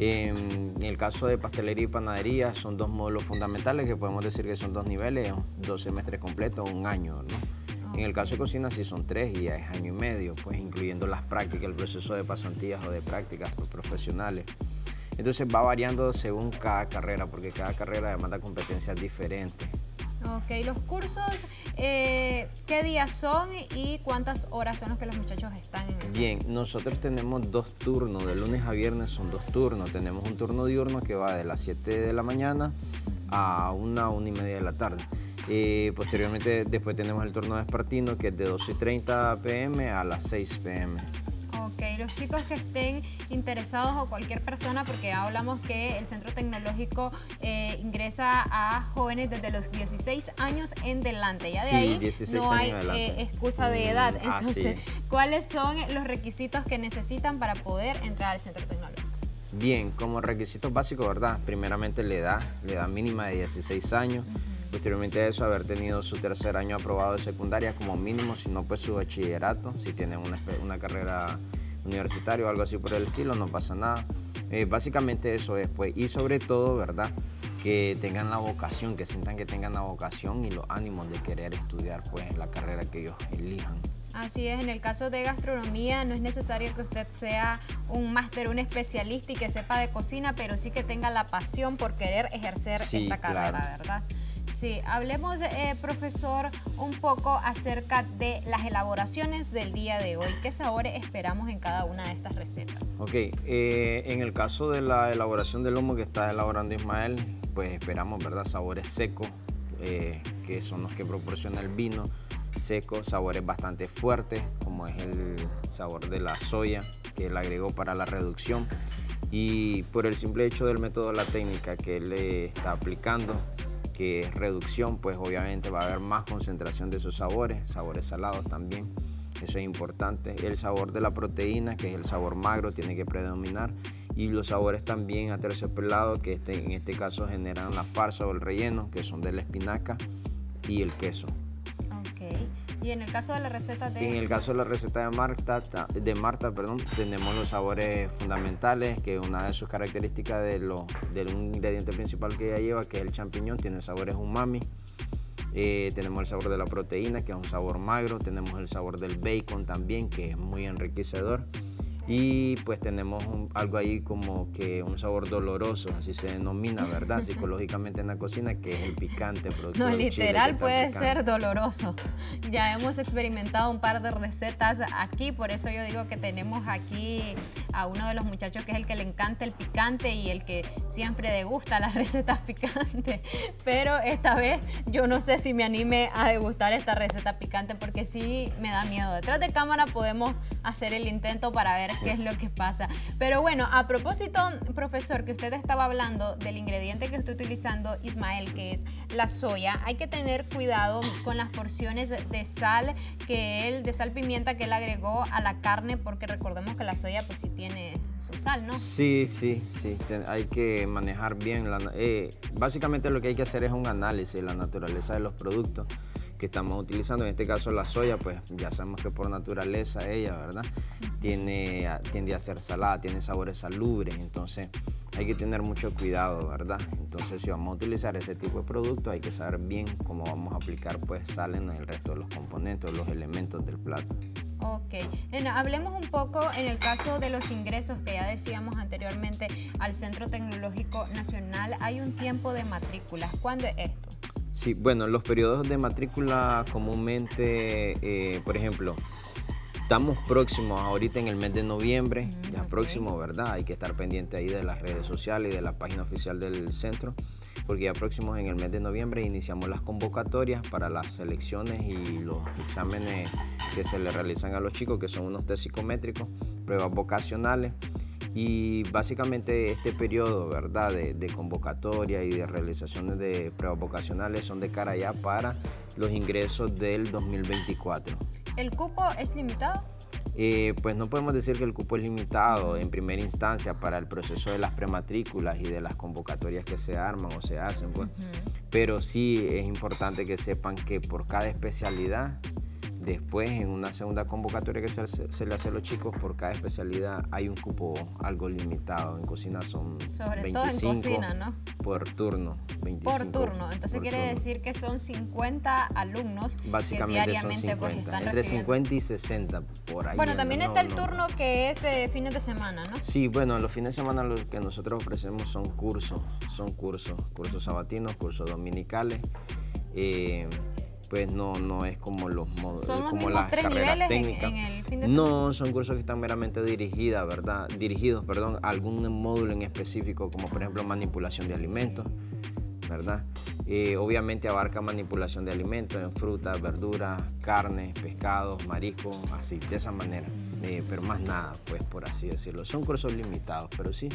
En el caso de pastelería y panadería son dos módulos fundamentales que podemos decir que son dos niveles, dos semestres completos, un año, ¿no? En el caso de cocina sí son tres y ya es año y medio, pues incluyendo las prácticas, el proceso de pasantías o de prácticas profesionales. Entonces va variando según cada carrera, porque cada carrera demanda competencias diferentes. Ok, los cursos, eh, ¿qué días son y cuántas horas son los que los muchachos están en el Bien, centro? Nosotros tenemos dos turnos, de lunes a viernes son dos turnos. Tenemos un turno diurno que va de las siete de la mañana a una, una y media de la tarde. Eh, posteriormente, después tenemos el turno vespertino, que es de doce y treinta pm a las seis pm. Ok, los chicos que estén interesados o cualquier persona, porque ya hablamos que el Centro Tecnológico eh, ingresa a jóvenes desde los dieciséis años en delante. Ya de sí, ahí no hay eh, excusa de edad. Entonces, ah, sí. ¿cuáles son los requisitos que necesitan para poder entrar al Centro Tecnológico? Bien, como requisitos básicos, ¿verdad? Primeramente la edad, la edad mínima de dieciséis años. Uh-huh. Posteriormente a eso, haber tenido su tercer año aprobado de secundaria como mínimo, si no, pues su bachillerato, si tienen una, una carrera universitaria o algo así por el estilo, no pasa nada. Eh, básicamente eso es, pues, y sobre todo, ¿verdad?, que tengan la vocación, que sientan que tengan la vocación y los ánimos de querer estudiar, pues, la carrera que ellos elijan. Así es, en el caso de gastronomía no es necesario que usted sea un máster, un especialista y que sepa de cocina, pero sí que tenga la pasión por querer ejercer sí, esta carrera, claro. ¿verdad? Sí, hablemos, eh, profesor, un poco acerca de las elaboraciones del día de hoy. ¿Qué sabores esperamos en cada una de estas recetas? Ok, eh, en el caso de la elaboración del lomo que está elaborando Ismael, pues esperamos, ¿verdad?, sabores secos, eh, que son los que proporciona el vino seco, sabores bastante fuertes, como es el sabor de la soya, que él agregó para la reducción. Y por el simple hecho del método, la técnica que él le está aplicando, que es reducción, pues obviamente va a haber más concentración de esos sabores, sabores salados también, eso es importante. El sabor de la proteína, que es el sabor magro, tiene que predominar, y los sabores también aterciopelados, que este, en este caso generan la farsa o el relleno, que son de la espinaca y el queso. Ok, y en el caso de la receta de... En el caso de la receta de Marta, de Marta perdón, tenemos los sabores fundamentales, que una de sus características de, lo, de un ingrediente principal que ella lleva, que es el champiñón, tiene sabores umami. Eh, tenemos el sabor de la proteína, que es un sabor magro. Tenemos el sabor del bacon también, que es muy enriquecedor. Y pues tenemos un, algo ahí como que un sabor doloroso, así se denomina, ¿verdad?, psicológicamente en la cocina, que es el picante. No, literal puede ser doloroso. Ya hemos experimentado un par de recetas aquí, por eso yo digo que tenemos aquí a uno de los muchachos que es el que le encanta el picante y el que siempre degusta las recetas picantes. Pero esta vez yo no sé si me anime a degustar esta receta picante porque sí me da miedo. Detrás de cámara podemos hacer el intento para ver qué es lo que pasa. Pero bueno, a propósito, profesor, que usted estaba hablando del ingrediente que está utilizando Ismael, que es la soya, hay que tener cuidado con las porciones de sal que él, de sal pimienta que él agregó a la carne, porque recordemos que la soya pues sí tiene su sal, ¿no? Sí, sí, sí, Ten, hay que manejar bien, la, eh, básicamente lo que hay que hacer es un análisis de la naturaleza de los productos que estamos utilizando. En este caso la soya, pues ya sabemos que por naturaleza ella, ¿verdad? Tiene, tiende a ser salada, tiene sabores salubres, entonces hay que tener mucho cuidado, ¿verdad? Entonces si vamos a utilizar ese tipo de producto hay que saber bien cómo vamos a aplicar pues sal en el resto de los componentes, los elementos del plato. Ok, bueno, hablemos un poco en el caso de los ingresos que ya decíamos anteriormente al Centro Tecnológico Nacional. Hay un tiempo de matrícula. ¿Cuándo es esto? Sí, bueno, los periodos de matrícula comúnmente, eh, por ejemplo, estamos próximos ahorita en el mes de noviembre, mm, ya okay. próximo, ¿verdad? Hay que estar pendiente ahí de las redes sociales y de la página oficial del centro, porque ya próximos en el mes de noviembre iniciamos las convocatorias para las selecciones y los exámenes que se le realizan a los chicos, que son unos test psicométricos, pruebas vocacionales. Y básicamente este periodo, ¿verdad?, de, de convocatoria y de realizaciones de pruebas vocacionales son de cara ya para los ingresos del dos mil veinticuatro. ¿El cupo es limitado? Eh, pues no podemos decir que el cupo es limitado en primera instancia para el proceso de las prematrículas y de las convocatorias que se arman o se hacen, pues. Uh-huh. Pero sí es importante que sepan que por cada especialidad, después, en una segunda convocatoria que se, se le hace a los chicos, por cada especialidad hay un cupo algo limitado. En cocina son Sobre veinticinco todo en cocina, ¿no? Por turno. veinticinco por turno. Entonces por quiere turno. decir que son cincuenta alumnos Básicamente que diariamente son pues, cincuenta, están entre recibiendo. cincuenta y sesenta por ahí. Bueno, también no, está el no, turno no. que es de fines de semana, ¿no? Sí, bueno, los fines de semana lo que nosotros ofrecemos son cursos, son cursos, cursos sabatinos, cursos dominicales. Eh, pues no, no es como los ¿Son como los las tres carreras niveles técnicas. En, en el fin de semana? No, son cursos que están meramente dirigidas, ¿verdad? Dirigidos, perdón, a algún módulo en específico, como por ejemplo manipulación de alimentos, ¿verdad? Eh, obviamente abarca manipulación de alimentos en frutas, verduras, carnes, pescados, mariscos, así, de esa manera. Eh, pero más nada, pues por así decirlo. Son cursos limitados, pero sí.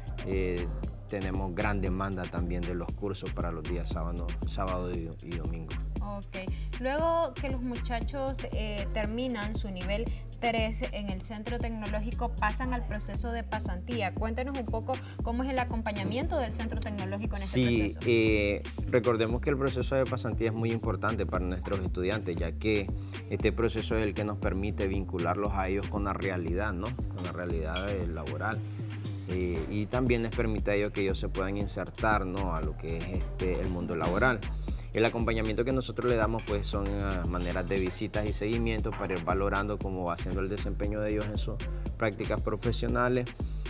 Eh, tenemos gran demanda también de los cursos para los días sábado, sábado y, y domingo. Ok. Luego que los muchachos eh, terminan su nivel tres en el Centro Tecnológico, pasan al proceso de pasantía. Cuéntenos un poco cómo es el acompañamiento del Centro Tecnológico en este sí, proceso. Sí, eh, recordemos que el proceso de pasantía es muy importante para nuestros estudiantes, ya que este proceso es el que nos permite vincularlos a ellos con la realidad, ¿no? Con la realidad eh, laboral. Eh, y también les permite a ellos que ellos se puedan insertar, ¿no?, a lo que es este, el mundo laboral. El acompañamiento que nosotros le damos pues son uh, maneras de visitas y seguimiento para ir valorando cómo va siendo el desempeño de ellos en sus prácticas profesionales,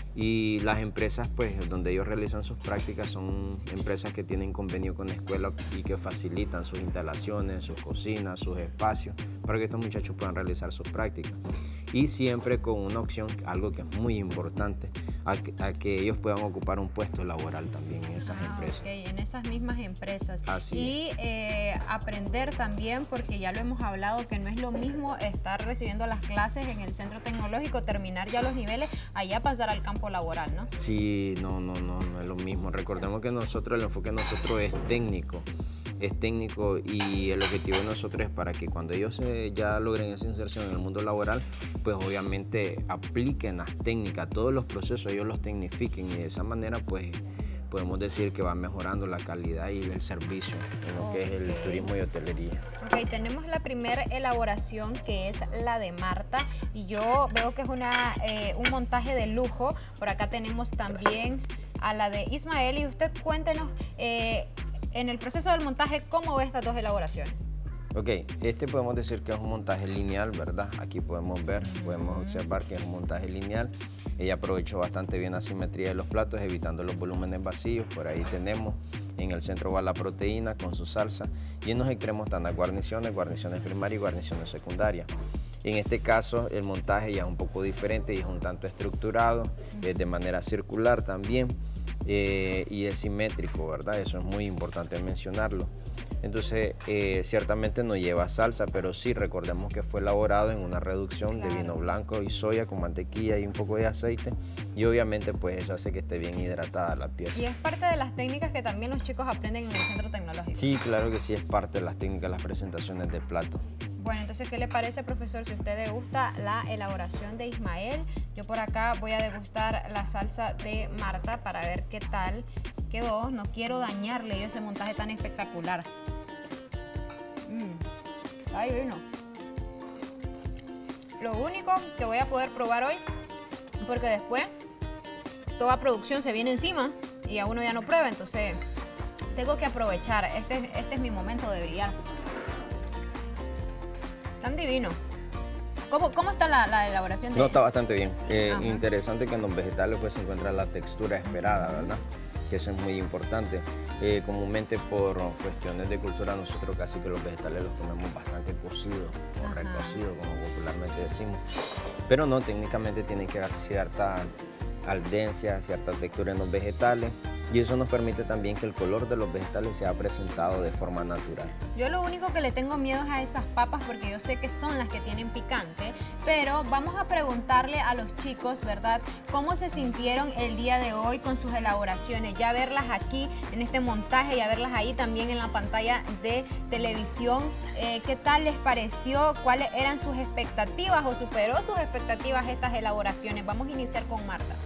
y las empresas pues donde ellos realizan sus prácticas son empresas que tienen convenio con la escuela y que facilitan sus instalaciones, sus cocinas, sus espacios para que estos muchachos puedan realizar sus prácticas, y siempre con una opción, algo que es muy importante, a que, a que ellos puedan ocupar un puesto laboral también en esas ah, empresas. Okay, en esas mismas empresas. Así y eh, aprender también, porque ya lo hemos hablado, que no es lo mismo estar recibiendo las clases en el Centro Tecnológico, terminar ya los niveles, allá pasar al campo laboral, ¿no? Sí, no, no, no, no es lo mismo. Recordemos que nosotros, el enfoque de nosotros es técnico, es técnico y el objetivo de nosotros es para que cuando ellos eh, ya logren esa inserción en el mundo laboral, pues obviamente apliquen las técnicas, todos los procesos ellos los tecnifiquen, y de esa manera pues podemos decir que va mejorando la calidad y el servicio en lo okay. que es el turismo y hotelería. Ok, tenemos la primera elaboración, que es la de Marta, y yo veo que es una, eh, un montaje de lujo. Por acá tenemos también a la de Ismael, y usted cuéntenos eh, en el proceso del montaje cómo ve estas dos elaboraciones. Ok, este podemos decir que es un montaje lineal, ¿verdad? Aquí podemos ver, podemos observar que es un montaje lineal. Ella aprovechó bastante bien la simetría de los platos, evitando los volúmenes vacíos. Por ahí tenemos, en el centro va la proteína con su salsa, y en los extremos están las guarniciones, guarniciones primarias y guarniciones secundarias. En este caso el montaje ya es un poco diferente y es un tanto estructurado, es de manera circular también, eh, y es simétrico, ¿verdad? Eso es muy importante mencionarlo. Entonces, eh, ciertamente no lleva salsa, pero sí recordemos que fue elaborado en una reducción Claro. de vino blanco y soya con mantequilla y un poco de aceite. Y obviamente, pues eso hace que esté bien hidratada la pieza. Y es parte de las técnicas que también los chicos aprenden en el Centro Tecnológico. Sí, claro que sí, es parte de las técnicas, las presentaciones de plato. Bueno, entonces, ¿qué le parece, profesor, si usted degusta la elaboración de Ismael? Yo por acá voy a degustar la salsa de Marta para ver qué tal quedó. No quiero dañarle yo ese montaje tan espectacular. Mm. Ay, vino. Lo único que voy a poder probar hoy, porque después toda producción se viene encima y a uno ya no prueba, entonces tengo que aprovechar. Este, este es mi momento de brillar. Tan divino. ¿Cómo, cómo está la, la elaboración de No, está bastante bien. Eh, Ajá. interesante que en los vegetales pues se encuentra la textura esperada, ¿verdad? Que eso es muy importante. Eh, comúnmente por cuestiones de cultura nosotros casi que los vegetales los comemos bastante cocidos o Ajá. recocidos, como popularmente decimos. Pero no, técnicamente tienen que dar cierta aldencia, cierta textura en los vegetales. Y eso nos permite también que el color de los vegetales sea presentado de forma natural. Yo lo único que le tengo miedo es a esas papas porque yo sé que son las que tienen picante, pero vamos a preguntarle a los chicos, ¿verdad? ¿Cómo se sintieron el día de hoy con sus elaboraciones? Ya verlas aquí en este montaje, ya verlas ahí también en la pantalla de televisión. Eh, ¿Qué tal les pareció? ¿Cuáles eran sus expectativas o superó sus expectativas estas elaboraciones? Vamos a iniciar con Marta.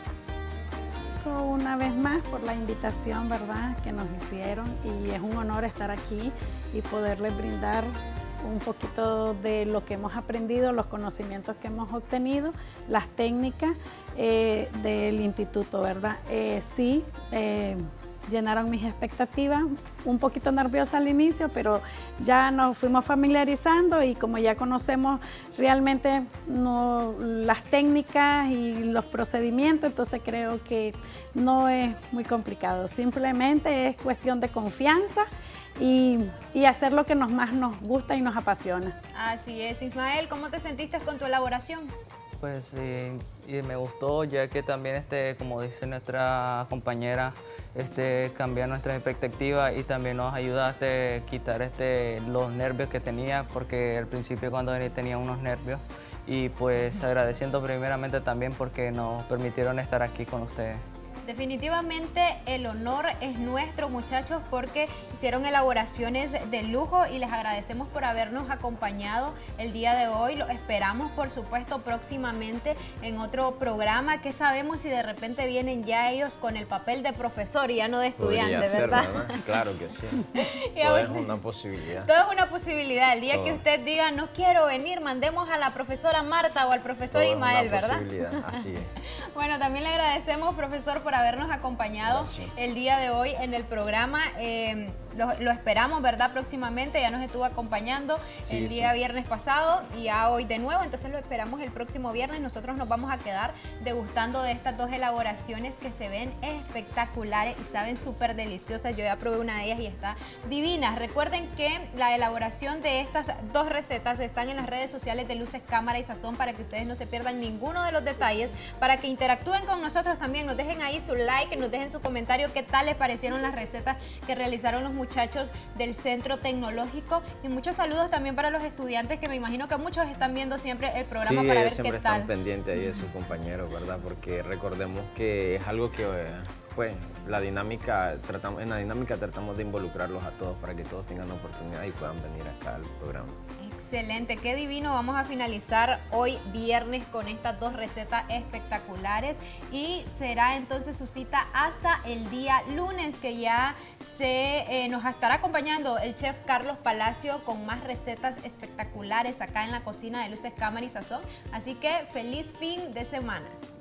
Una vez más por la invitación, ¿verdad?, que nos hicieron, y es un honor estar aquí y poderles brindar un poquito de lo que hemos aprendido, los conocimientos que hemos obtenido, las técnicas eh, del instituto, ¿verdad? Eh, sí, eh, llenaron mis expectativas, un poquito nerviosa al inicio, pero ya nos fuimos familiarizando y como ya conocemos realmente no, las técnicas y los procedimientos, entonces creo que no es muy complicado, simplemente es cuestión de confianza y, y hacer lo que nos más nos gusta y nos apasiona. Así es. Ismael, ¿cómo te sentiste con tu elaboración? Pues sí, y me gustó, ya que también, este, como dice nuestra compañera, este, cambiar nuestras expectativas y también nos ayudaste a quitar este, los nervios que tenía, porque al principio cuando venía tenía unos nervios, y pues agradeciendo primeramente también porque nos permitieron estar aquí con ustedes. Definitivamente el honor es nuestro, muchachos, porque hicieron elaboraciones de lujo y les agradecemos por habernos acompañado el día de hoy. Lo esperamos, por supuesto, próximamente en otro programa. ¿Qué sabemos si de repente vienen ya ellos con el papel de profesor y ya no de estudiante, Podría ser, ¿verdad? ¿verdad? Claro que sí. Y Todo es ahorita- una posibilidad. Todo es una posibilidad. El día Todo. que usted diga, no quiero venir, mandemos a la profesora Marta o al profesor Todo es Ismael, una ¿verdad? posibilidad, así es. Bueno, también le agradecemos, profesor, por habernos acompañado Gracias. el día de hoy en el programa. Eh, lo, lo esperamos, ¿verdad? Próximamente, ya nos estuvo acompañando Sí, el día sí. viernes pasado y ya hoy de nuevo, entonces lo esperamos el próximo viernes. Nosotros nos vamos a quedar degustando de estas dos elaboraciones que se ven espectaculares y saben súper deliciosas. Yo ya probé una de ellas y está divina. Recuerden que la elaboración de estas dos recetas están en las redes sociales de Luces, Cámara y Sazón para que ustedes no se pierdan ninguno de los detalles, para que interactúen con nosotros también, nos dejen ahí su like, nos dejen su comentario qué tal les parecieron las recetas que realizaron los muchachos del Centro Tecnológico, y muchos saludos también para los estudiantes, que me imagino que muchos están viendo siempre el programa Sí, para ellos ver qué siempre tal. están pendientes ahí de sus compañeros, ¿verdad? Porque recordemos que es algo que, eh, pues, la dinámica, tratamos, en la dinámica tratamos de involucrarlos a todos para que todos tengan la oportunidad y puedan venir acá al programa. Excelente, qué divino. Vamos a finalizar hoy viernes con estas dos recetas espectaculares y será entonces su cita hasta el día lunes, que ya se eh, nos estará acompañando el chef Carlos Palacio con más recetas espectaculares acá en la cocina de Luces, Cámara y Sazón. Así que feliz fin de semana.